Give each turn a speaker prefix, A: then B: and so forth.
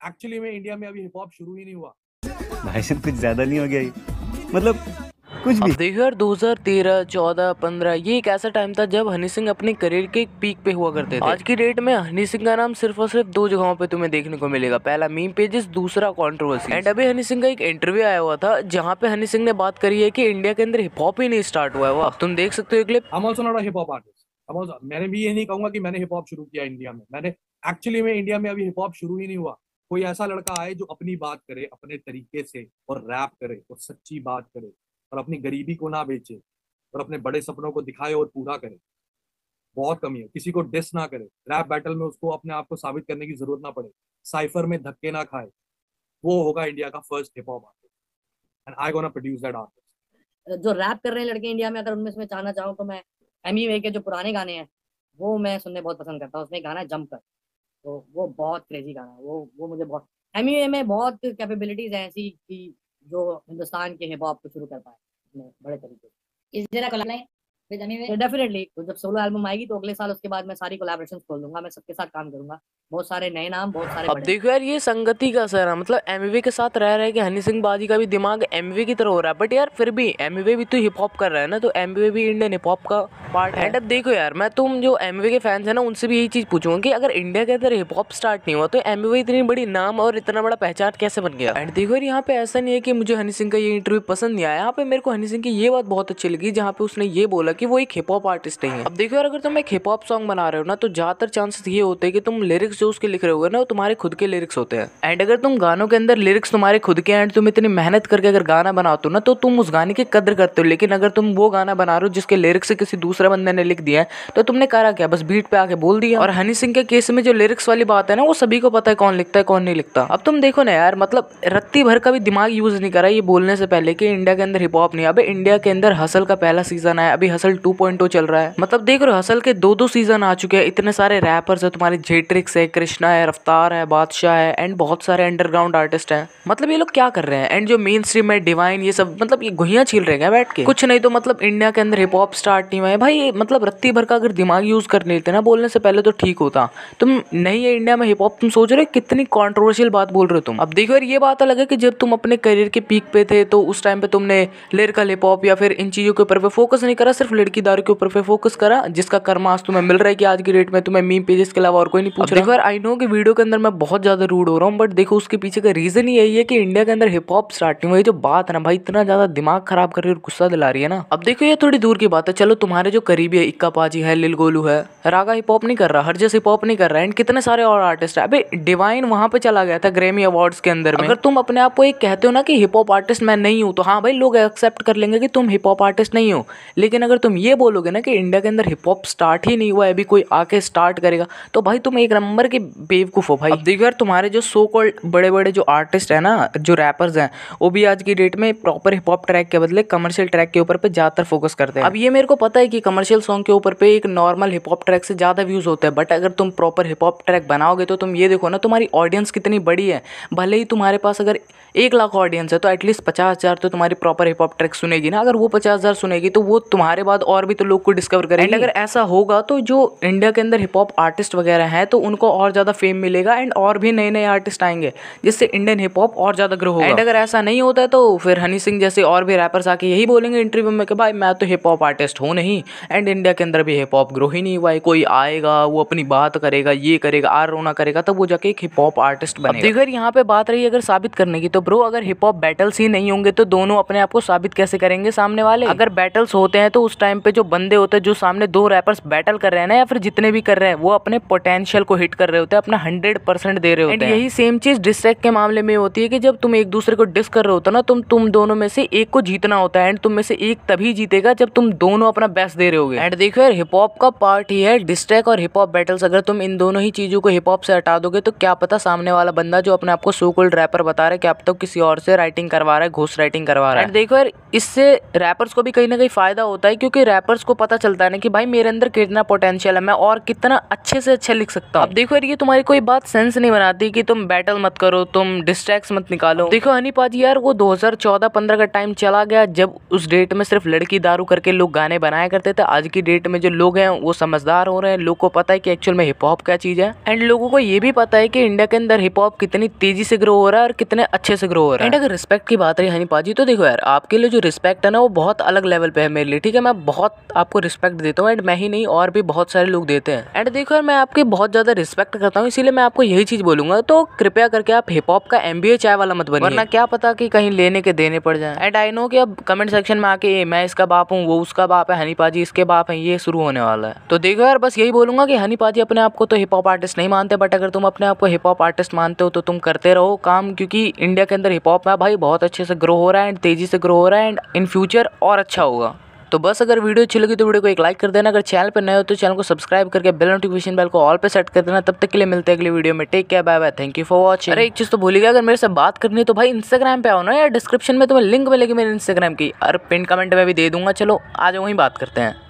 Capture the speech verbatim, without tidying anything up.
A: Actually में India में अभी हिप हॉप शुरू ही नहीं हुआ।
B: भाई साहब कुछ ज्यादा नहीं हो गया ये? मतलब कुछ भी।
C: अब देखो यार, दो हज़ार तेरह, चौदह, पंद्रह ये एक ऐसा टाइम था जब हनी सिंह अपने करियर के एक पीक पे हुआ करते थे। आज की डेट में हनी सिंह का नाम सिर्फ और सिर्फ दो जगहों पे तुम्हें देखने को मिलेगा, पहला मीम पेजेस, दूसरा कंट्रोवर्सी। एंड अभी हनी सिंह का एक इंटरव्यू आया हुआ था जहाँ पे हनी सिंह ने बात करी है कि इंडिया के अंदर हिप हॉप ही नहीं स्टार्ट हुआ है। वो तुम देख सकते हो clip.
A: I am also not a hip hop artist. मैंने भी ये नहीं कहूंगा कि मैंने हिप हॉप शुरू किया इंडिया में। मैंने एक्चुअली में इंडिया में अभी हिप हॉप शुरू ही नहीं हुआ। कोई ऐसा लड़का आए जो अपनी बात करे अपने तरीके से और रैप करे और सच्ची बात करे और अपनी गरीबी को ना बेचे और अपने बड़े सपनों को दिखाए और पूरा करे, बहुत कमी है। किसी को डिस ना करे, रैप बैटल में उसको अपने आप को साबित करने की जरूरत ना पड़े, साइफर में धक्के ना खाए, वो होगा इंडिया का first hip hop artist and I gonna produce that artist.
D: जो रैप कर रहे हैं लड़के इंडिया में, अगर उनमें से मैं चाहना चाहूँ तो मैं एमी वे के जो पुराने गाने हैं वो मैं सुनने बहुत पसंद करता हूँ। उसमें एक गाना है जंप कर, तो वो बहुत क्रेजी गाना है। वो वो मुझे बहुत, एमी वे में बहुत कैपेबिलिटीज हैं ऐसी कि जो हिंदुस्तान के हिप हॉप को शुरू कर पाए अपने बड़े तरीके से।
E: इस जरा collab with Emiway.
D: Definitely तो जब सोलो एल्बम आएगी तो अगले साल उसके बाद मैं सारी कोलैबोरेशंस खोल दूंगा, मैं सबके साथ काम करूंगा, बहुत सारे नए नाम, बहुत सारे
C: अब
D: बड़े।
C: देखो यार, ये संगति का असर है। मतलब एमवे के साथ रह रहे कि हनी सिंह बाजी का भी दिमाग एमवे की तरह हो रहा है, बट यार फिर भी एमवे भी तो हिप हॉप कर रहा है ना, तो एमवे भी इंडियन हिप हॉप का पार्ट है। एंड अब देखो यार, मैं तुम जो एमवे के फैंस है ना उनसे भी यही चीज पूछूंगा कि अगर इंडिया के अंदर हिप हॉप स्टार्ट नहीं हुआ तो एमवे इतनी बड़ी नाम और इतना बड़ा पहचान कैसे बन गया। एंड देखो यार, यहाँ पे ऐसा नहीं है कि मुझे हनी सिंह का ये इंटरव्यू पसंद नहीं आया। यहाँ पे मेरे को हनी सिंह की ये बात बहुत अच्छी लगी जहाँ पे उसने ये बोला कि वो एक हिप हॉप आर्टिस्ट नहीं है। अब देखो यार, अगर तुम एक हिप हॉप सॉन्ग बना रहे हो ना तो ज्यादातर चांसेस ये होते हैं कि तुम लिरिक्स जो उसके लिख रहे हो ना वो तुम्हारे खुद के लिरिक्स होते हैं। एंड अगर तुम गानों के अंदर लिरिक्स तुम्हारे खुद के एंड तुम इतनी मेहनत करके अगर गाना बनाते हो ना तो तुम उस गाने की कदर करते हो। लेकिन अगर तुम वो गाना बना रहे हो जिसके लिरिक्स किसी दूसरे बंदे ने लिख दिया है तो तुमने करा क्या, बस बीट पे आके बोल दिया। और हनी सिंह के केस में जो लिरिक्स वाली बात है ना वो सभी को पता है कौन लिखता है कौन नहीं लिखता। अब तुम देखो ना यार, मतलब रत्ती भर का भी दिमाग यूज नहीं करा ये बोलने से पहले कि इंडिया के अंदर हिप हॉप नहीं। अबे इंडिया के अंदर हसल का पहला सीजन है, अभी हसल टू पॉइंट ओ चल रहा है। मतलब देख रहे हो हसल के दो दो सीजन आ चुके हैं, इतने सारे रैपर्स है, तुम्हारे जेट्रिक्स है, कृष्णा है, रफ्तार है, बादशाह है एंड बहुत सारे अंडरग्राउंड आर्टिस्ट हैं। मतलब ये लोग क्या कर रहे हैं। एंड जो मेन स्ट्रीम है डिवाइन, ये सब मतलब ये गुहियां छील रहे हैं बैठ के कुछ नहीं। तो मतलब इंडिया के अंदर हिप हॉप स्टार्ट नहीं हुआ है भाई। मतलब रत्ती भर का अगर दिमाग यूज कर लेते ना बोलने से पहले तो ठीक होता। तुम नहीं है इंडिया में हिप हॉप, तुम सोच रहे हो कितनी कॉन्ट्रोवर्शियल बात बोल रहे हो तुम। अब देखो यार, ये बात अलग है कि जब तुम अपने करियर के पीक पे थे तो उस टाइम पे तुमने लिरिकल हिप हॉप या फिर इन चीजों के ऊपर फोकस नहीं करा, सिर्फ लड़की दारू के ऊपर फोकस करा, जिसका कर्म आज तुम्हें मिल रहा है कि आज की डेट में तुम्हें मीम पेजेस के अलावा और कोई नहीं पूछ रहा। देखो यार, आई नो कि वीडियो के अंदर मैं बहुत ज्यादा रूड हो रहा हूँ, बट देखो उसके पीछे का रीजन ही यही है कि इंडिया के अंदर हिप हॉप स्टार्ट नहीं हुई। जो बात है ना भाई, इतना ज्यादा दिमाग खराब कर रही है और गुस्सा दिला रही है ना। अब देखो ये थोड़ी दूर की बात है, चलो तुम्हारे जो करीबी है इक्का पाजी है, लिल गोलू है, रागा हिप हॉप नहीं कर रहा, हरजस हिप हॉप नहीं कर रहा है, एंड कितने सारे और आर्टिस्ट है। अबे डिवाइन वहां पे चला गया था ग्रैमी अवार्ड्स के अंदर में। अगर तुम अपने आप को एक कहते हो ना कि हिप हॉप आर्टिस्ट मैं नहीं हूँ तो हाँ भाई लोग एक्सेप्ट कर लेंगे कि तुम हिप हॉप आर्टिस्ट नहीं हो। लेकिन अगर तुम ये बोलोगे ना कि इंडिया के अंदर हिप हॉप स्टार्ट ही नहीं हुआ है, अभी कोई आके स्टार्ट करेगा, तो भाई तुम एक नंबर के बेवकूफ हो भाई। अब देखो यार, तुम्हारे जो सो कॉल्ड बड़े बड़े जो आर्टिस्ट है ना, जो रैपर्स हैं, वो भी आज की डेट में प्रॉपर हिप हॉप ट्रैक के बदले कमर्शियल ट्रैक के ऊपर पे ज्यादातर फोकस करते हैं। अब ये मेरे को पता है कि कमर्शियल सॉन्ग के ऊपर पे एक नॉर्मल हिप हॉप ट्रैक से ज्यादा व्यूज होते हैं, बट अगर तुम प्रॉपर हिप हॉप ट्रैक बनाओगे तो तुम ये देखो ना तुम्हारी ऑडियंस कितनी बड़ी है। भले ही तुम्हारे पास अगर एक लाख ऑडियंस है तो एटलीस्ट पचास हजार तो तुम्हारी प्रॉपर हिप हॉप ट्रैक सुनेगी ना। अगर वो पचास हजार सुनेगी तो वो तुम्हारे बाद और भी तो लोग को डिस्कवर करेंगे। एंड अगर ऐसा होगा तो जो इंडिया के अंदर हिप हॉप आर्टिस्ट वगैरह हैं तो उनको और ज्यादा फेम मिलेगा एंड और भी नए नए आर्टिस्ट आएंगे जिससे इंडियन हिप हॉप और ज्यादा ग्रो होगा। एंड अगर ऐसा नहीं होता है तो फिर हनी सिंह जैसे और भी रैपर्स आके यही बोलेंगे इंटरव्यू में कि भाई मैं तो हिप हॉप आर्टिस्ट हूँ नहीं, एंड इंडिया के अंदर भी हिप हॉप ग्रो ही नहीं हुआ है। कोई आएगा वो अपनी बात करेगा, ये करेगा, आर रोना करेगा, तब वो जाके एक हिप हॉप आर्टिस्ट बनेगा। देखो यार, यहाँ पे बात रही अगर साबित करने की, तो ब्रो अगर हिप हॉप बैटल्स ही नहीं होंगे तो दोनों अपने आप को साबित कैसे करेंगे सामने वाले। अगर बैटल्स होते हैं तो उस टाइम पे जो बंदे होते हैं जो सामने दो रैपर्स बैटल कर रहे हैं ना या फिर जितने भी कर रहे हैं वो अपने पोटेंशियल को हिट कर रहे होते हैं, अपना हंड्रेड परसेंट दे रहे होते हैं। यही सेम चीज डिस ट्रैक के मामले में होती है कि जब तुम एक दूसरे को डिस कर रहे होते हो ना, तुम तुम दोनों में से एक को जीतना होता है एंड तुम में से एक तभी जीतेगा जब तुम दोनों अपना बेस्ट दे रहे होगे। एंड देखो यार, हिप हॉप का पार्ट ही है डिस ट्रैक और हिप हॉप बैटल्स। अगर तुम इन दोनों ही चीजों को हिप हॉप से हटा दोगे तो क्या पता सामने वाला बंदा जो अपने आप को सो कॉल्ड रैपर बता रहा है क्या पता किसी और से राइटिंग करवा रहा है, घोस्ट राइटिंग करवा रहा है। देखो यार, इससे रैपर्स को भी कहीं ना कहीं फायदा होता है क्योंकि क्योंकि रैपर्स को पता चलता है ना कि भाई मेरे अंदर कितना पोटेंशियल है, मैं और कितना अच्छे से अच्छे लिख सकता हूँ। अब देखो यार ये तुम्हारी कोई बात सेंस नहीं बनाती कि तुम बैटल मत करो, तुम डिस्ट्रैक्ट्स मत निकालो। देखो हनी पाजी यार वो दो हज़ार चौदह पंद्रह का टाइम चला गया जब उस डेट में सिर्फ लड़की दारू करके लोग गाने बनाया करते थे। आज की डेट में जो लोग हैं वो समझदार हो रहे हैं, लोग को पता है कि एक्चुअल में हिप हॉप क्या चीज है, एंड लोगों को ये भी पता है कि इंडिया के अंदर हिप हॉप कितनी तेजी से ग्रो हो रहा है और कितने अच्छे से ग्रो हो रहा है। एंड अगर रिस्पेक्ट की बात रही हनी पाजी, तो देखो यार आपके लिए जो रिस्पेक्ट है ना वो बहुत अलग लेवल पे है मेरे लिए, ठीक है। मैं बहुत आपको रिस्पेक्ट देता हूँ, एंड मैं ही नहीं और भी बहुत सारे लोग देते हैं। एंड देखो यार मैं आपकी बहुत ज्यादा रिस्पेक्ट करता हूँ, इसीलिए मैं आपको यही चीज बोलूंगा, तो कृपया करके आप हिप हॉप का एमबीए चाय वाला मत बनिए, वरना क्या पता कि कहीं लेने के देने पड़ जाए। एंड आई नो कि अब कमेंट सेक्शन में आके मैं इसका बाप हूँ, वो उसका बाप है, हनी पाजी इसके बाप है, ये शुरू होने वाला है। तो देखो यार बस यही बोलूंगा कि हनी पाजी अपने आप को तो हिप हॉप आर्टिस्ट नहीं मानते, बट अगर तुम अपने आप को हिप हॉप आर्टिस्ट मानते हो तो तुम करते रहो काम, क्योंकि इंडिया के अंदर हिप हॉप में भाई बहुत अच्छे से ग्रो हो रहा है एंड तेजी से ग्रो हो रहा है, एंड इन फ्यूचर और अच्छा होगा। तो बस अगर वीडियो अच्छी लगी तो वीडियो को एक लाइक कर देना, अगर चैनल पर नए हो तो चैनल को सब्सक्राइब करके बेल नोटिफिकेशन बेल को ऑल पे सेट कर देना। तब तक के लिए मिलते हैं अगली वीडियो में, take care, bye bye, thank you for watching. अरे एक चीज तो भूल गया, अगर मेरे से बात करनी है तो भाई इंस्टाग्राम पे आओ ना यार, डिस्क्रिप्शन में तुम्हें लिंक मिलेगी मेरे इंस्टाग्राम की, और पिन कमेंट में भी दे दूंगा। चलो आ जाओ वहीं बात करते हैं।